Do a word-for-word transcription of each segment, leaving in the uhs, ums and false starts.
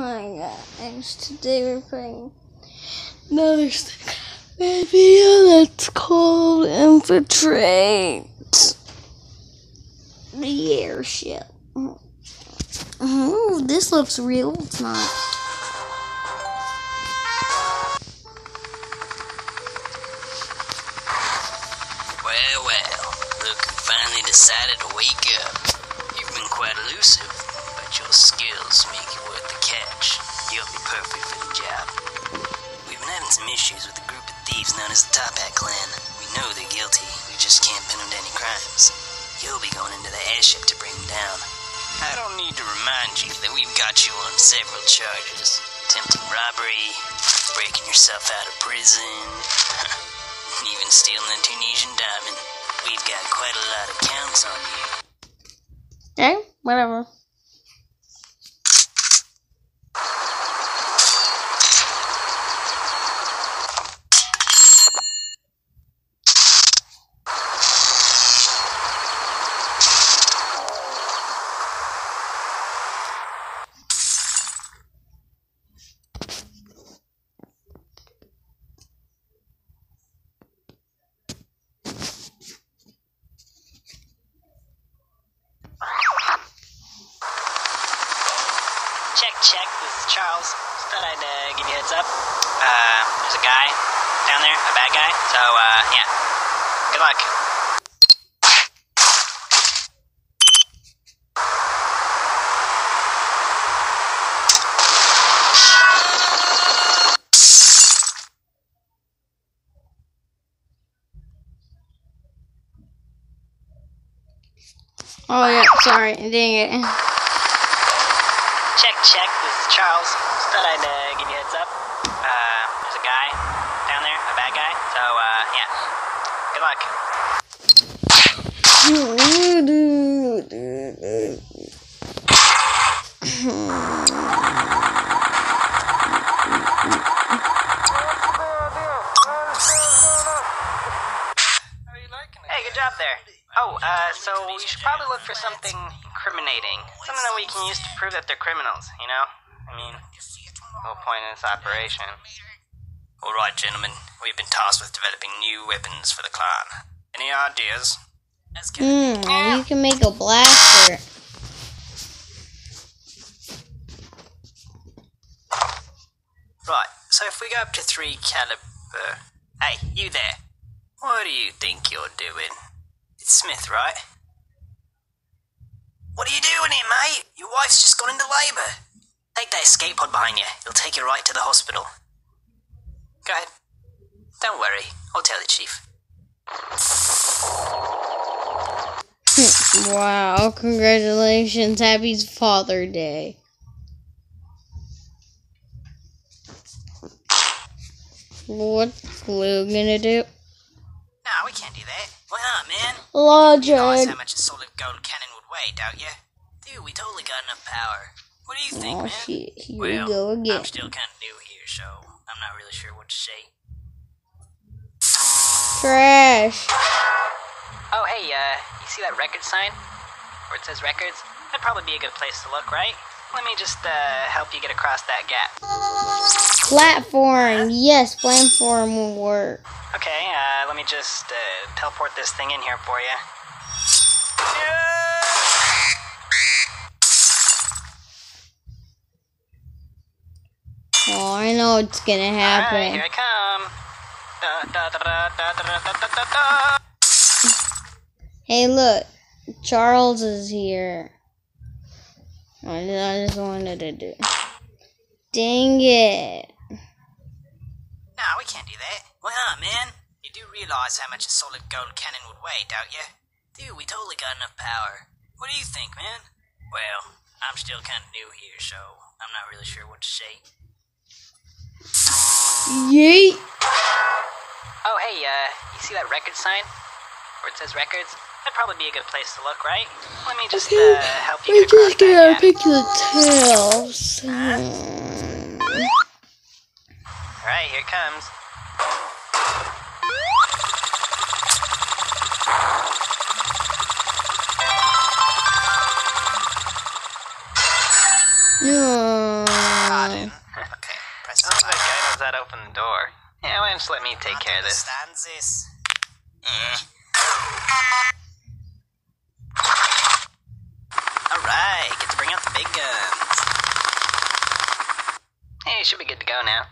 my gosh, today we're playing another video that's called Infiltrate the Airship. Oh, this looks real. It's not. Well, well, look who finally decided to wake up. You've been quite elusive, but your skills make you worth the catch. You'll be perfect for the job. We've been having some issues with a group of thieves known as the Top Hat Clan. We know they're guilty, we just can't pin them to any crimes. You'll be going into the airship to bring them down. I don't need to remind you that we've got you on several charges. Attempting robbery, breaking yourself out of prison, and even stealing the Tunisian diamond. We've got quite a lot of counts on you. Okay, whatever. Check, check, this is Charles. Just thought I'd uh, give you a heads up. Uh, there's a guy down there, a bad guy. So, uh, yeah. Good luck. Oh yeah, sorry, dang it. Check, check, this is Charles. Just thought I'd uh, give you a heads up. Uh, there's a guy down there, a bad guy. So, uh, yeah. Good luck. Hey, good job there. Oh, uh, so you should probably look for something incriminating. Something that we can use to prove that they're criminals, you know? I mean, the whole point of this operation. Alright, gentlemen. We've been tasked with developing new weapons for the clan. Any ideas? Hmm, you can make a blaster. Right, so if we go up to three caliber... Hey, you there. What do you think you're doing? It's Smith, right? What are you doing here, mate? Your wife's just gone into labour. Take that escape pod behind you. It'll take you right to the hospital. Go ahead. Don't worry. I'll tell the chief. Wow, congratulations. Happy Father's Day. What's Lou gonna do? Nah, we can't do that. Why not, man? Logic. You realize how much a solid gold cannon would weigh, don't you? Dude, we totally got enough power. What do you think, Oh man? shit, here well, we go again. I'm still kind of new here, so I'm not really sure what to say. Trash. Oh, hey, uh, you see that record sign? Where it says records? That'd probably be a good place to look, right? Let me just, uh, help you get across that gap. Platform. Yes, platform will work. Okay, uh, let me just, uh, teleport this thing in here for you. Oh, I know it's gonna happen. Alright, here I come. Da, da, da, da, da, da, da, da, da, da. Hey, look. Charles is here. I just wanted to do. Dang it. Nah, we can't do that. Why not, man? You do realize how much a solid gold cannon would weigh, don't you? Dude, we totally got enough power. What do you think, man? Well, I'm still kind of new here, so I'm not really sure what to say. Yeet. Oh, hey, uh, you see that record sign? Where it says records? That'd probably be a good place to look, right? Let me just, uh, help you We're get across just gonna that gap. pick the tails. Alright, here it comes. No. that open the door? Yeah, why don't you let me take care of this? Understands this. Eh. Alright, get to bring out the big guns. Hey, you should be good to go now.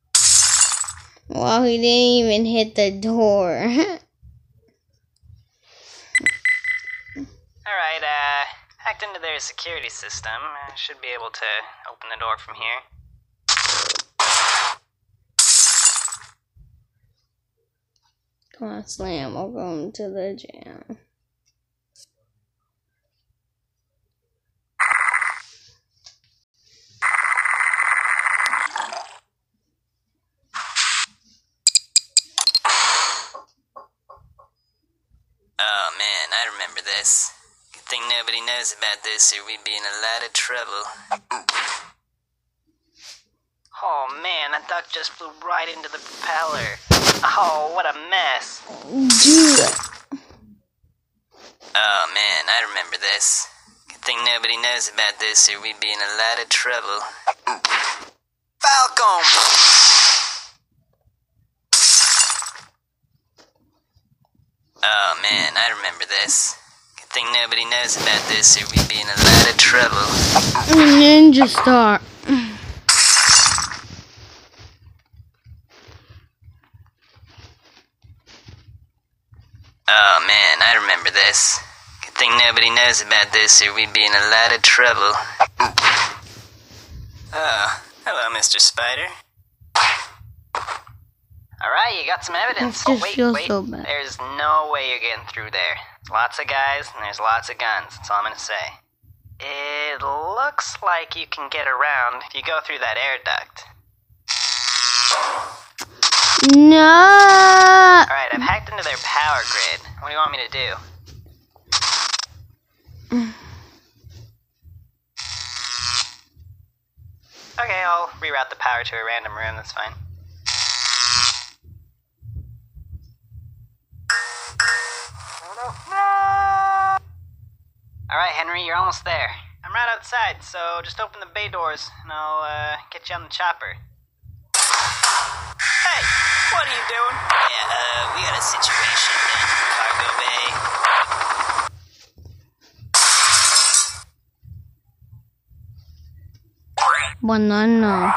Wow, he didn't even hit the door. Alright, uh, hacked into their security system. I should be able to open the door from here. Come on, Slam. Welcome to the jam. Oh man, I remember this. Good thing nobody knows about this or we'd be in a lot of trouble. Oh man, that duck just flew right into the propeller. Oh, what a mess. Dude. Oh man, I remember this. Good thing nobody knows about this or we'd be in a lot of trouble. Falcon! Oh man, I remember this. Good thing nobody knows about this or we'd be in a lot of trouble. Ninja Star. Oh man, I remember this. Good thing nobody knows about this or we'd be in a lot of trouble. Oh, hello, Mister Spider. Alright, you got some evidence. This just oh, wait, feels wait. so bad. There's no way you're getting through there. There's lots of guys and there's lots of guns. That's all I'm gonna say. It looks like you can get around if you go through that air duct. No. Alright, I've hacked into their power grid. What do you want me to do? Okay, I'll reroute the power to a random room, that's fine. Alright, Henry, you're almost there. I'm right outside, so just open the bay doors and I'll uh, get you on the chopper. Hey, what are you doing? Yeah, uh, we got a situation down in the cargo bay. Banana.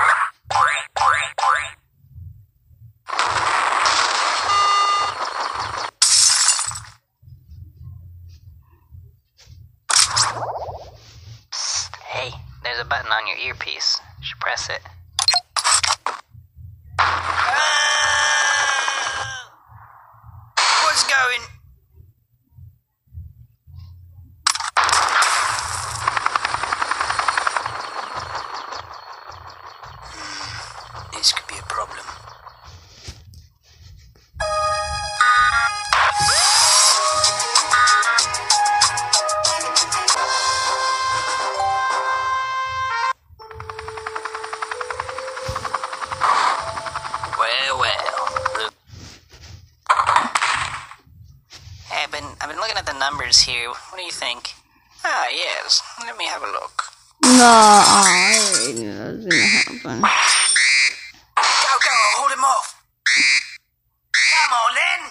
Hey, there's a button on your earpiece. You should press it. What's going? This could be a problem. Well, well, look. Hey, I've been, I've been looking at the numbers here. What do you think? Ah, yes. Let me have a look. No, I already knew that was gonna happen. Go, go, I'll hold him off. Come on, then.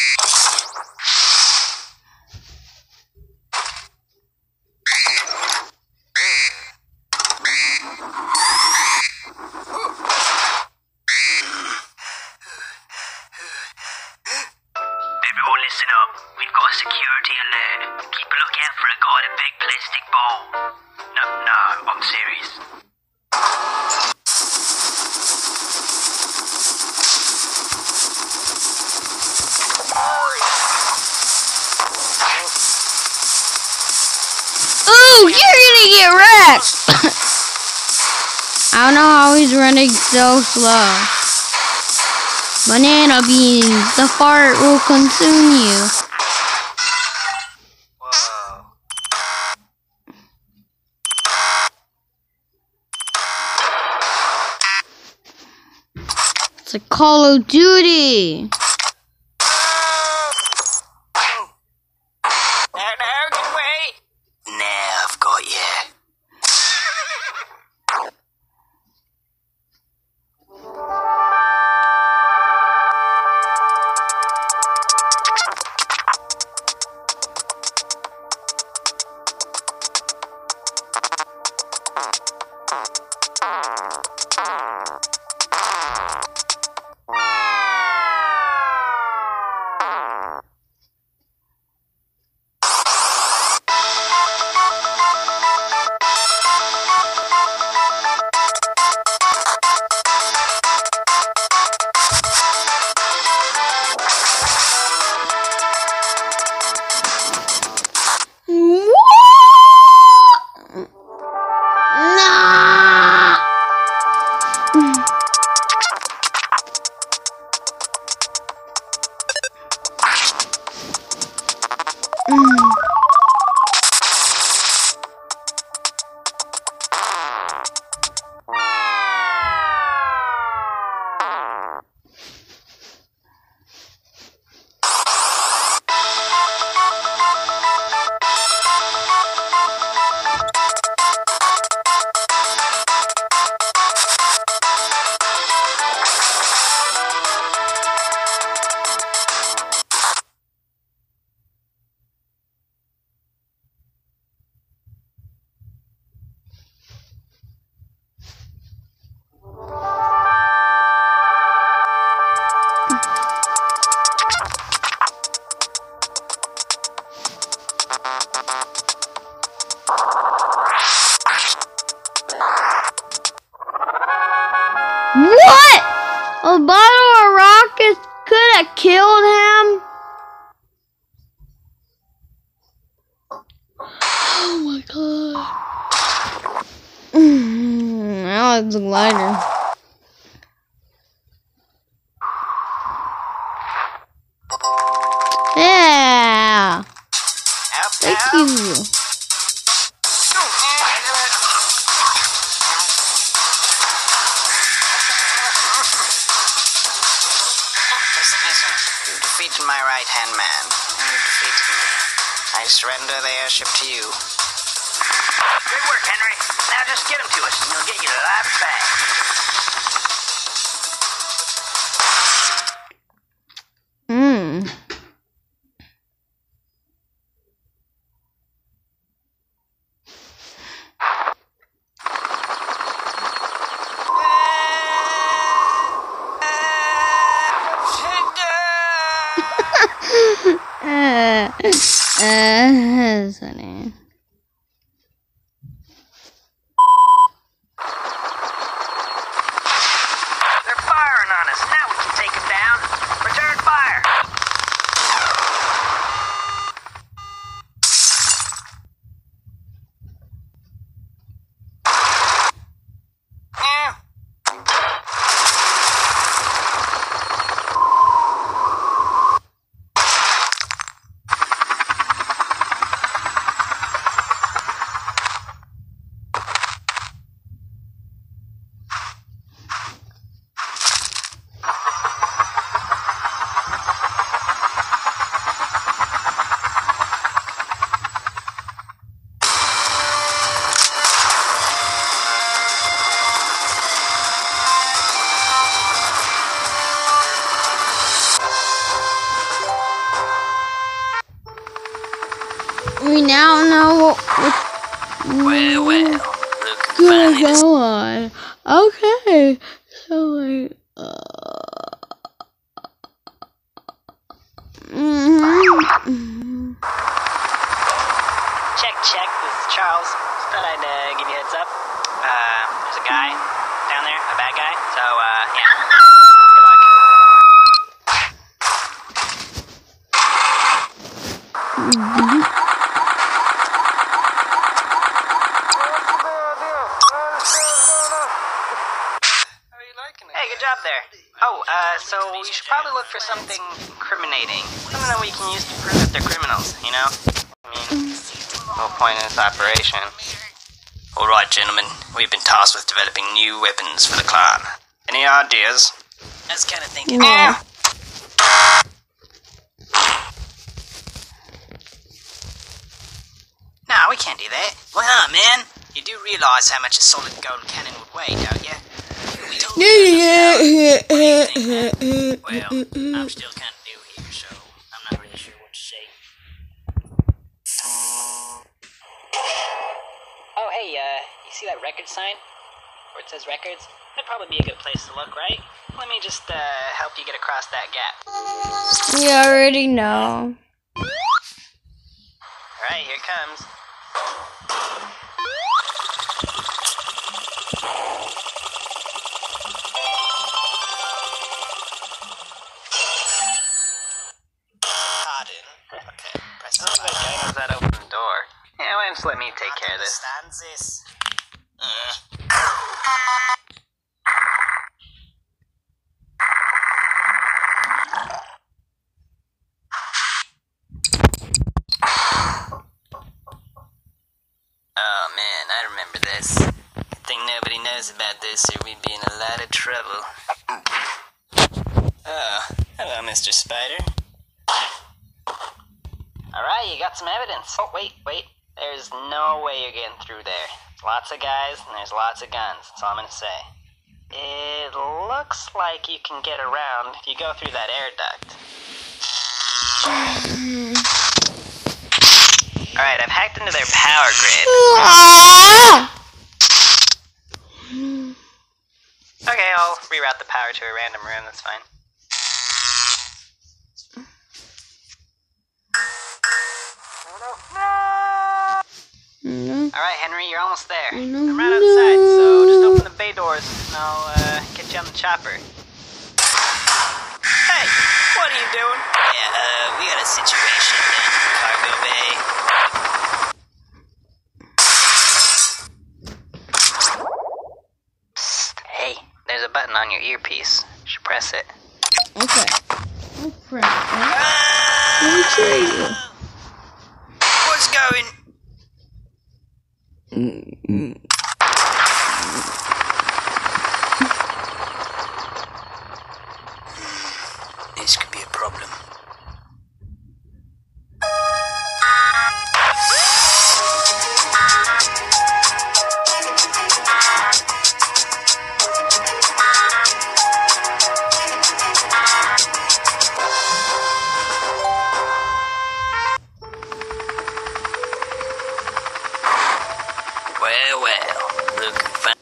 Everyone listen up. We've got a security alert. Keep a lookout for a guy in a big plastic ball. No, no, I'm serious. Ooh, you're gonna get wrecked! I don't know how he's running so slow. Banana beans, the fart will consume you. Whoa. It's like Call of Duty. No, no, get away! Now I've got you. What? A bottle of rockets could have killed him? Oh my god. Mm, now it's a glider. Yeah. Thank you. You defeated my right-hand man, and you defeated me. I surrender the airship to you. Good work, Henry. Now just get him to us, and you'll get your life back. Hmm. uh, uh, that's funny. They're firing on us. Now we can take them down. Return fire. Yeah. We now know what, what Well, well, look could finally dis- go on. Okay, so like, uh, mm-hmm. Check, check. This is Charles. Just thought I'd uh, give you a heads up. Uh, there's a guy down there, a bad guy. So, uh, yeah. Good luck. Hey, good job there. Oh, uh, so you should probably look for something incriminating. Something that we can use to prove that they're criminals, you know? I mean, the whole point of this operation. All right, gentlemen, we've been tasked with developing new weapons for the clan. Any ideas? I was kind of thinking. No. Nah, we can't do that. Why not, man? You do realize how much a solid gold cannon would weigh, don't you? We don't Well, I'm still kind of new here, so I'm not really sure what to say. Oh, hey, uh, you see that record sign? where it says records, that'd probably be a good place to look, right? Let me just uh, help you get across that gap. You already know. Alright, here it comes. Pardon. Okay, press the Oh, that guy knows how to open the door. Yeah, why don't you let me take care of this? Understands this. Uh. Oh man, I remember this. Good thing nobody knows about this or we'd be in a lot of trouble. Oh, hello, Mister Spider. Alright, you got some evidence. Oh, wait, wait. There's no way you're getting through there. There's lots of guys and there's lots of guns. That's all I'm gonna say. It looks like you can get around if you go through that air duct. Alright, I've hacked into their power grid. Okay, I'll reroute the power to a random room, that's fine. No. Alright, Henry, you're almost there. No, I'm right outside, so just open the bay doors and I'll uh, get you on the chopper. Hey, what are you doing? Yeah, uh, we got a situation down in the cargo bay. Psst, hey, there's a button on your earpiece. You should press it. Okay. I'll press that. Let me show you. What's going? Mm-hmm. This could be a problem. Well, well, look fine.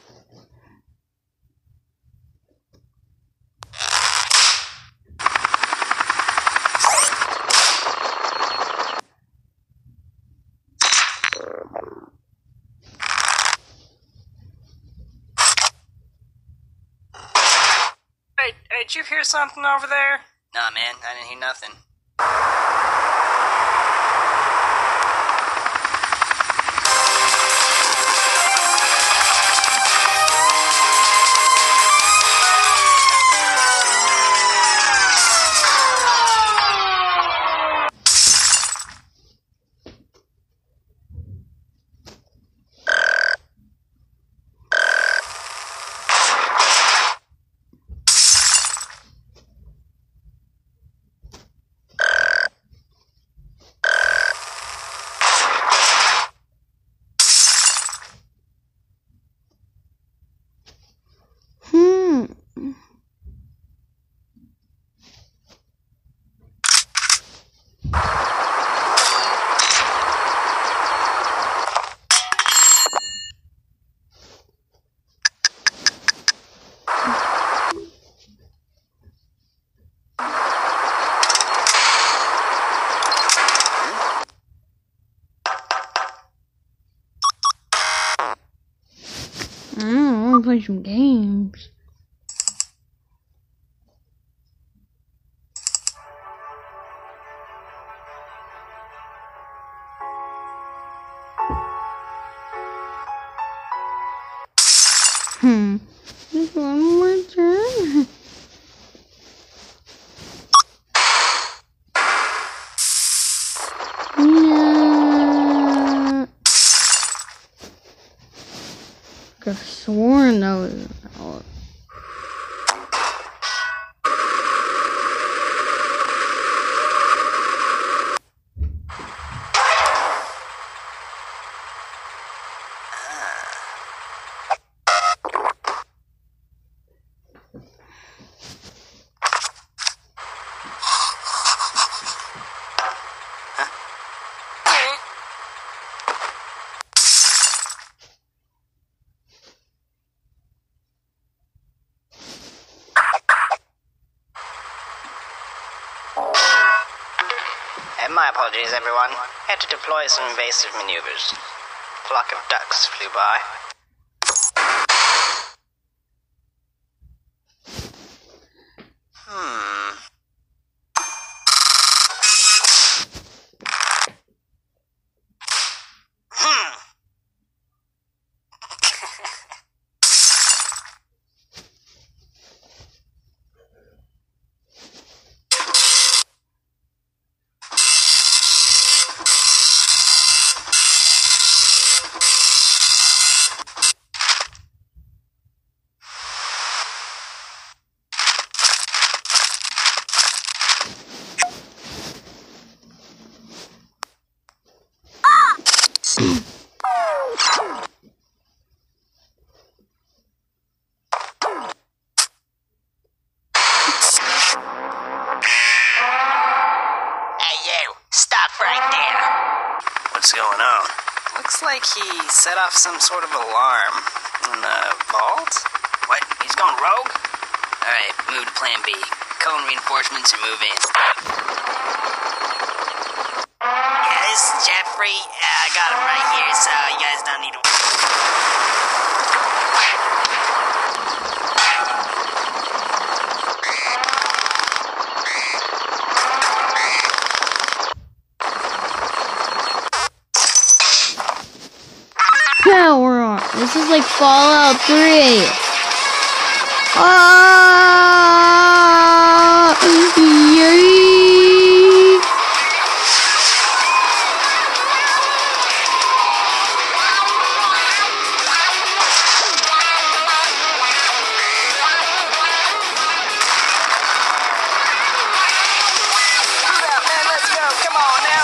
Hey, hey, did you hear something over there? Nah, man, I didn't hear nothing. Hmm. I don't know, I want to play some games. Hmm. Just one more turn. No. I could have sworn that was out. my apologies, everyone. Had to deploy some invasive maneuvers. Flock of ducks flew by. Hmm. Hmm. What's going on? Looks like he set off some sort of alarm in the vault. What? He's going rogue? Alright, move to plan B. Call in reinforcements and move in. Yeah, this is Jeffrey. Uh, I got him right here, so you guys don't need to... Power on. This is like Fallout three. Ah! Yay! Man, let's go. Come on now.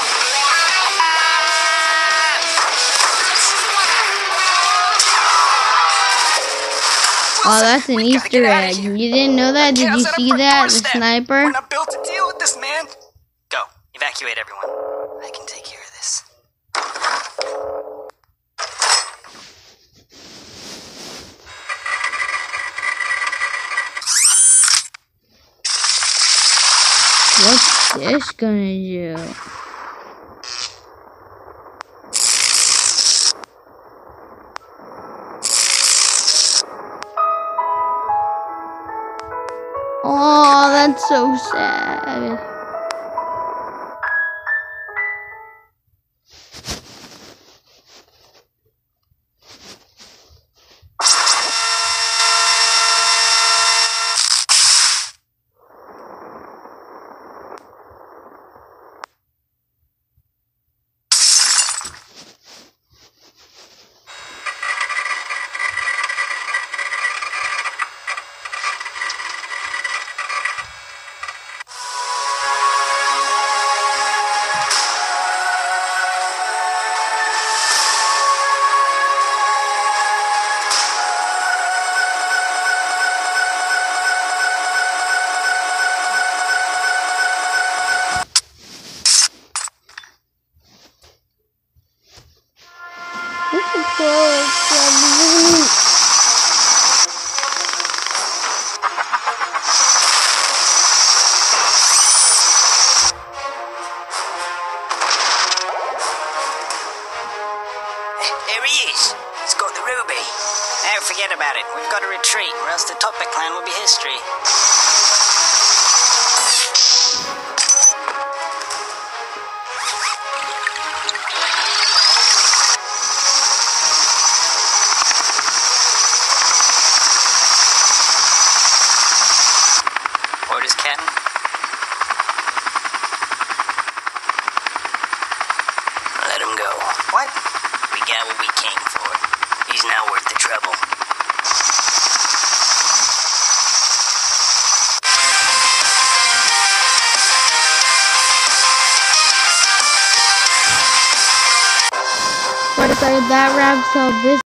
Oh, that's an Easter egg. You didn't know that? Did you see that? The sniper? We're not built to deal with this, man. Go. Evacuate everyone. I can take care of this. What's this gonna do? Oh, that's so sad. There he is. He's got the ruby. Now forget about it. We've got to retreat, or else the Topic clan will be history. Orders, Captain? Let him go. What? We got what we came for. He's not worth the trouble. But that wraps up this